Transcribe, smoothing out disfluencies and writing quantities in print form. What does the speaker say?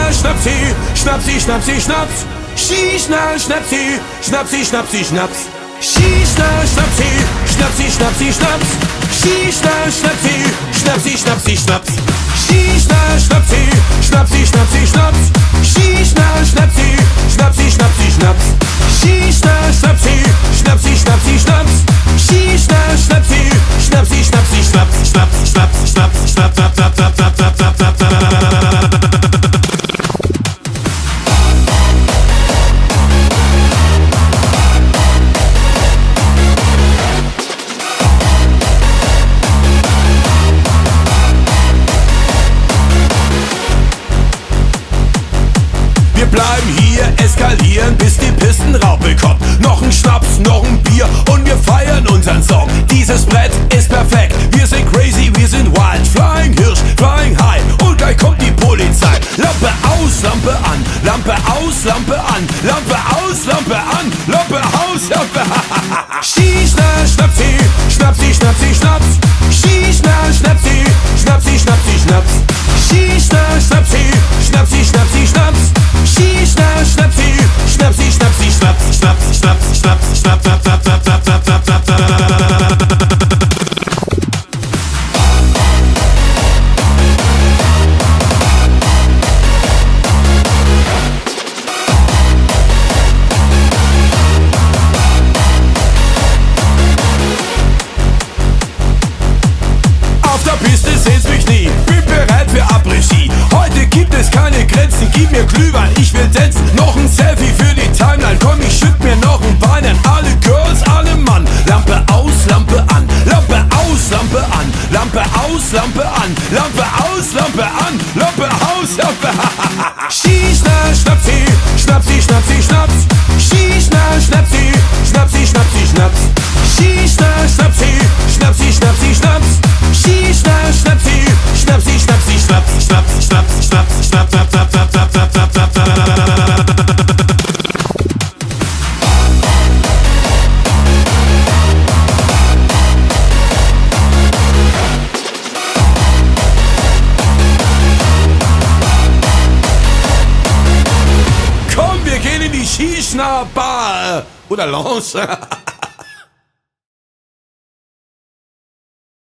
Schnapsi, Schnapsi, Schnapsi, Schnaps. Schießner, Schnapsi, Schnapsi, Schnapsi, Schnaps. Schießner, Schnapsi, Schnapsi, Schnapsi, Schnaps. Schießner, Schnapsi, Schnapsi, Schnapsi, Schnaps. Schießner, Schnapsi, Schnapsi, Schnapsi, Schnaps. Schießner, Schnapsi, Schnapsi, Schnapsi, Schnaps. Schießner, Schnapsi, Schnapsi, Schnapsi, Schnaps. Schießner, Schnapsi, Schnapsi, Schnapsi, Schnaps. Schnaps, Schnaps, Schnaps, Schnaps, Schnaps, Schnaps, Schnaps, Schnaps, Schnaps, Schnaps, Schnaps. Wir bleiben hier, eskalieren, bis die Pistenraupe kommt. Noch ein Schnaps, noch ein Bier und wir feiern unseren Song. Dieses Brett ist perfekt, wir sind crazy, wir sind wild. Flying Hirsch, flying high und gleich kommt die Polizei. Lampe aus, Lampe an, Lampe aus, Lampe an, Lampe aus, Lampe an, Lampe aus, Lampe an. Schießner, Schnapsi, Schnapsi, Schnapsi, Schnaps. Schießner, Schnapsi, Schnapsi, Schnapsi, Schnaps. Schießner, Schnapsi, Schnapsi, Schnapsi, Schnaps. Schießner, Schnapsi, Schnapsi, Schnapsi, Schnaps. Schnaps, Schnaps, Schnaps, Schnaps, Schnaps, Schnaps, Schnaps, Schnaps, Schnaps, Schnaps, Schnaps. Auf der Piste seht's mich nie, bin bereit für Après-Ski. Heute gibt es keine Grenzen, gib mir Glühwein, ich will tanzen. Noch ein Selfie für die Timeline, komm, ich schütt mir noch ein Bein an. Alle Girls, alle Mann, Lampe aus, Lampe an, Lampe aus, Lampe an, Lampe aus, Lampe an, Lampe aus, Lampe an, Lampe aus, Lampe an. Schießner, Schnapsi, Schnapsi, Schnapsi, Schnaps. Schießner, Schnapsi, Schnapsi, Schnapsi, Schnaps. Schießner, Schnapsi, Schnapsi, Schnapsi, Schnaps. Schießner, Schnapsi, Schnapsi, Schnapsi, Schnaps. Schnaps, Schnaps, Schnaps, Schnaps, Schnaps, Schnaps, Schnaps, Schnaps, Schnaps, Schnaps, Schnaps, Schnaps. Komm, wir gehen in die Schießner Bar oder Lounge.